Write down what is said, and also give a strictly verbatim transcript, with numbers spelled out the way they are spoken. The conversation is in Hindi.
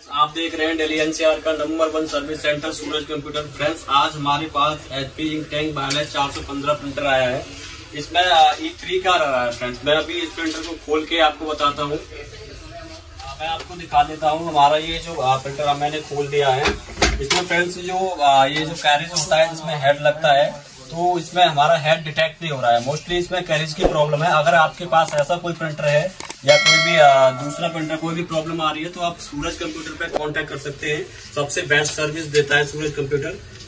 आप देख रहे हैं दिल्ली एनसीआर का number one service centre Suraj computer. Friends, आज हमारे पास एचपी इंकटैंक बायलेस चार सौ पंद्रह प्रिंटर आया है। इसमें ई थ्री का रहा है। फ्रेंड्स, मैं अभी इस प्रिंटर को खोल के आपको बताता हूँ। मैं आपको दिखा देता हूँ। हमारा ये जो प्रिंटर मैंने खोल दिया है, इसमें फ्रेंड्स जो ये जो कैरेज होता है, जिसमें हेड लगता है, तो इसमें हमारा हेड डिटेक्ट नहीं हो रहा है। मोस्टली इसमें कैरेज की प्रॉब्लम है। अगर आपके पास ऐसा कोई प्रिंटर है या कोई भी दूसरा प्रिंटर कोई भी प्रॉब्लम आ रही है, तो आप सूरज कंप्यूटर पे कांटेक्ट कर सकते हैं। सबसे बेस्ट सर्विस देता है सूरज कंप्यूटर।